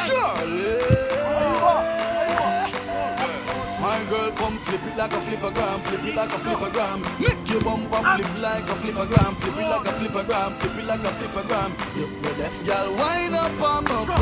Charlie. My girl, come flip it like a flippergram, flip it like a flippergram. Make your bumper flip like a flippergram, flip it like a flippergram, flip it like a flippergram. You deaf girl, wind up on my